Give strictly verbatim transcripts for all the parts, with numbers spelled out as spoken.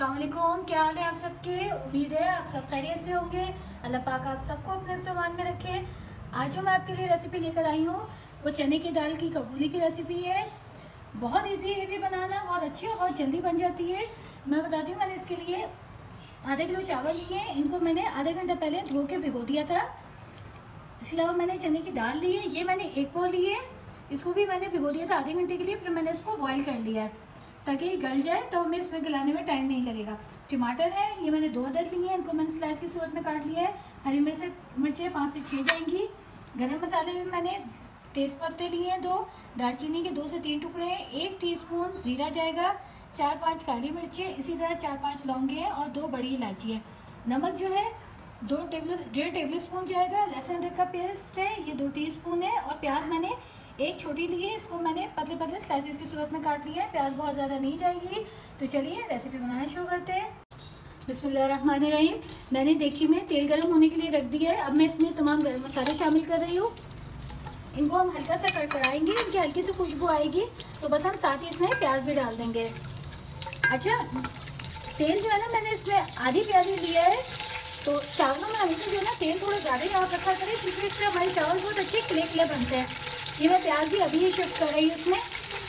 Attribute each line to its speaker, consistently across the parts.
Speaker 1: अस्सलाम वालेकुम, क्या हाल है आप सबके। उम्मीद है आप सब खैरियत से होंगे। अल्लाह पाक आप सबको अपने सामान में रखे। आज जो मैं आपके लिए रेसिपी लेकर आई हूँ वो चने की दाल की कबूली की रेसिपी है। बहुत इजी है भी बनाना, बहुत अच्छी और बहुत जल्दी बन जाती है। मैं बताती हूँ, मैंने इसके लिए आधे किलो चावल लिए। इनको मैंने आधे घंटे पहले धो के भिगो दिया था। इसके अलावा मैंने चने की दाल ली है, ये मैंने एक पाव ली है। इसको भी मैंने भिगो दिया था आधे घंटे के लिए, फिर मैंने इसको बॉईल कर लिया है ताकि ये गल जाए, तो हमें इसमें गलाने में टाइम नहीं लगेगा। टमाटर है, ये मैंने दो अदद लिए हैं, इनको मैंने स्लाइस की सूरत में काट लिया है। हरी मिर्च मिर्चें पाँच से छः जाएंगी। गरम मसाले में मैंने तेज़ पत्ते लिए हैं दो, दालचीनी के दो से तीन टुकड़े हैं, एक टीस्पून जीरा जाएगा, चार पाँच काली मिर्चें, इसी तरह चार पाँच लौंगे हैं और दो बड़ी इलायची है। नमक जो है दो टेबल डेढ़ टेबल स्पून जाएगा। लहसुन अदरक का पेस्ट है, ये दो टीस्पून है। और प्याज मैंने एक छोटी ली है, इसको मैंने पतले पतले स्लाइसेस की सूरत में काट लिया है। प्याज बहुत ज़्यादा नहीं जाएगी। तो चलिए रेसिपी बनाना शुरू करते हैं। बिस्मिल्लाहिर्रहमानिर्रहीम। मैंने देगची में तेल गर्म होने के लिए रख दिया है। अब मैं इसमें तमाम गर्म मसाले शामिल कर रही हूँ। इनको हम हल्का सा कड़कड़ाएंगे, इनकी हल्की सी खुशबू आएगी तो बस हम साथ ही इसमें प्याज भी डाल देंगे। अच्छा, तेल जो है ना, मैंने इसमें आधी प्याजी लिया है। तो चावलों में हमेशा जो है ना तेल थोड़ा ज़्यादा ही आप रखा करें, क्योंकि इससे हमारे चावल बहुत अच्छे खिले खिले बनते हैं। ये मैं प्याज भी अभी ही शिफ्ट कर रही हूँ इसमें।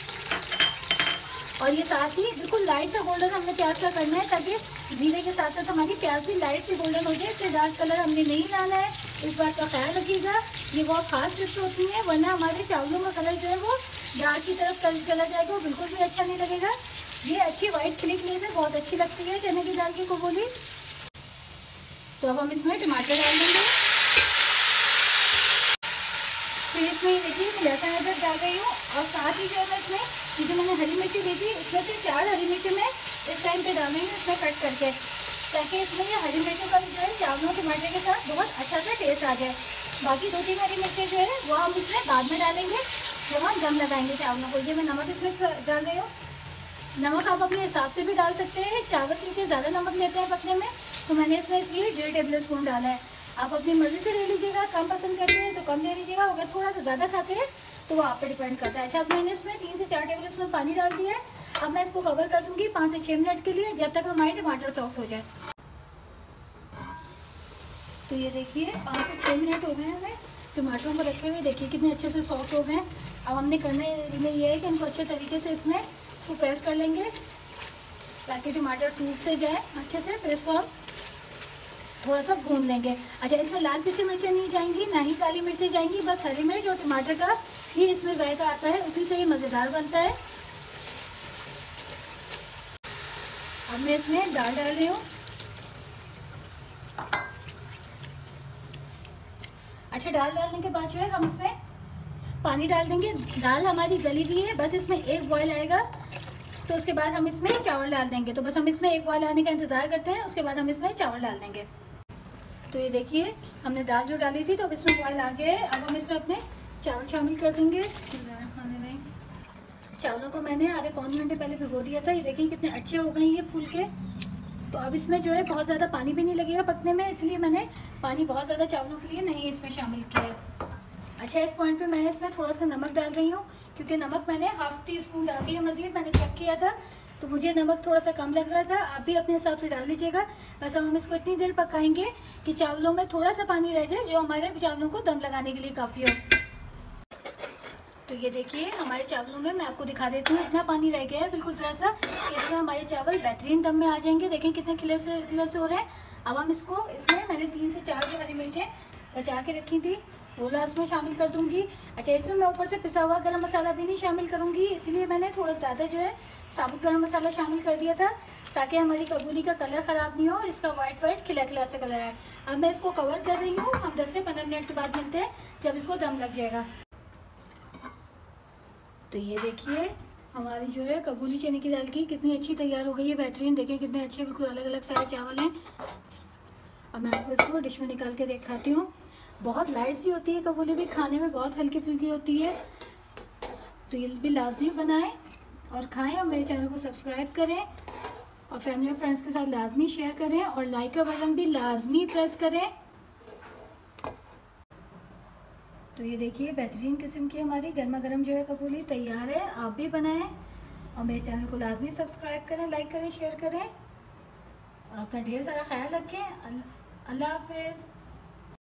Speaker 1: और ये साथ ही बिल्कुल लाइट सा गोल्डन हमने प्याज का करना है, ताकि जीरे के साथ साथ हमारी प्याज भी लाइट से गोल्डन हो जाए। इससे डार्क कलर हमने नहीं लाना है, इस बात का ख्याल रखिएगा। ये बहुत खास टिप्स होती हैं, वरना हमारे चावलों का कलर जो है वो डार्क की तरफ चला जाएगा, वो बिल्कुल भी अच्छा नहीं लगेगा। ये अच्छी वाइट खिली खिली से बहुत अच्छी लगती है चने की दाल की कबूली। तो अब हम इसमें टमाटर डाल देंगे। फिर इसमें देखिए मैं लहसुन अदरक डाल रही हूँ, और साथ ही जो है मैं इसमें ये जो मैंने हरी मिर्ची दी थी, इसमें से चार हरी मिर्ची मैं इस टाइम पे डाल रही हूँ इसमें कट करके, ताकि इसमें ये हरी मिर्चों का जो है चावलों टमाटर के साथ बहुत अच्छा सा टेस्ट आ जाए। बाकी दो तीन हरी मिर्ची जो है वो हम इसमें बाद में डालेंगे जब हम दम लगाएंगे चावलों को। ये मैं नमक इसमें डाल रही हूँ। नमक आप अपने हिसाब से भी डाल सकते हैं। चावल क्योंकि ज़्यादा नमक लेते हैं पकने में, तो मैंने इसमें इसलिए डेढ़ टेबल स्पून डाला है। आप अपनी मर्ज़ी से ले लीजिएगा, कम पसंद करते हैं तो कम ले लीजिएगा, अगर थोड़ा सा ज़्यादा खाते हैं तो वो आप पे डिपेंड करता है। अच्छा, अब मैंने इसमें तीन से चार टेबल स्पून पानी डाल दिया है। अब मैं इसको कवर कर दूँगी पाँच से छः मिनट के लिए, जब तक हमारे टमाटर सॉफ्ट हो जाए। तो ये देखिए पाँच से छः मिनट हो गए हैं हमें टमाटरों को रखे हुए, देखिए कितने अच्छे से सॉफ्ट हो गए हैं। अब हमने करना ये है कि इनको अच्छे तरीके से इसमें इसको प्रेस कर लेंगे ताकि टमाटर टूट से जाए अच्छे से। फिर इसको हम थोड़ा सा भून लेंगे। अच्छा, इसमें लाल पिसी मिर्चें नहीं जाएंगी, ना ही काली मिर्चें जाएंगी, बस हरी मिर्च और टमाटर का ही इसमें जायका आता है, उसी से ही मज़ेदार बनता है। अब मैं इसमें दाल डाल रही हूँ। अच्छा, दाल डालने के बाद जो है हम इसमें पानी डाल देंगे। दाल हमारी गली हुई है, बस इसमें एक बॉयल आएगा तो उसके बाद हम इसमें चावल डाल देंगे। तो बस हम इसमें एक बॉयल आने का इंतज़ार करते हैं, उसके बाद हम इसमें चावल डाल देंगे। तो ये देखिए हमने दाल जो डाली थी तो अब इसमें बॉयल आ गया है। अब हम इसमें अपने चावल शामिल कर देंगे। चावलों को मैंने आधे पौन घंटे पहले भिगो दिया था। ये देखिए कितने अच्छे हो गए ये फूल के। तो अब इसमें जो है बहुत ज़्यादा पानी भी नहीं लगेगा पकने में, इसलिए मैंने पानी बहुत ज़्यादा चावलों के लिए नहीं इसमें शामिल किया है। अच्छा, इस पॉइंट पे मैं इसमें थोड़ा सा नमक डाल रही हूँ, क्योंकि नमक मैंने हाफ़ टी स्पून डाल दिया मज़ीद। मैंने चेक किया था तो मुझे नमक थोड़ा सा कम लग रहा था, आप भी अपने हिसाब से डाल लीजिएगा। बस हम इसको इतनी देर पकाएंगे कि चावलों में थोड़ा सा पानी रह जाए, जो हमारे चावलों को दम लगाने के लिए काफ़ी हो। तो ये देखिए हमारे चावलों में, मैं आपको दिखा देती हूँ, इतना पानी रह गया है बिल्कुल ज़रा सा कि इसमें हमारे चावल बेहतरीन दम में आ जाएंगे। देखें कितने खिले से खिले से हो रहे हैं। अब हम इसको, इसमें मैंने तीन से चार जो हरी मिर्चें बचा के रखी थी वो लास्ट में शामिल कर दूंगी। अच्छा, इसमें मैं ऊपर से पिसा हुआ गरम मसाला भी नहीं शामिल करूंगी, इसलिए मैंने थोड़ा ज़्यादा जो है साबुत गरम मसाला शामिल कर दिया था, ताकि हमारी कबूली का कलर ख़राब नहीं हो और इसका वाइट वाइट खिला खिला से कलर है। अब मैं इसको कवर कर रही हूँ। हम दस से पंद्रह मिनट के बाद मिलते हैं जब इसको दम लग जाएगा। तो ये देखिए हमारी जो है कबूली चने की दाल की कितनी अच्छी तैयार हो गई है, बेहतरीन। देखें कितने अच्छे बिल्कुल अलग अलग सारे चावल हैं। अब मैं आपको इसको डिश में निकाल के दिखाती हूँ। बहुत लाइट सी होती है कबूली भी, खाने में बहुत हल्की फुल्की होती है। तो ये भी लाजमी बनाएं और खाएं, और मेरे चैनल को सब्सक्राइब करें और फैमिली और फ्रेंड्स के साथ लाजमी शेयर करें, और लाइक का बटन भी लाजमी प्रेस करें। तो ये देखिए बेहतरीन किस्म की हमारी गर्मा गर्म जो है कबूली तैयार है। आप भी बनाएं और मेरे चैनल को लाजमी सब्सक्राइब करें, लाइक करें, शेयर करें। और अपना ढेर सारा ख्याल रखें। अल्लाह हाफिज़।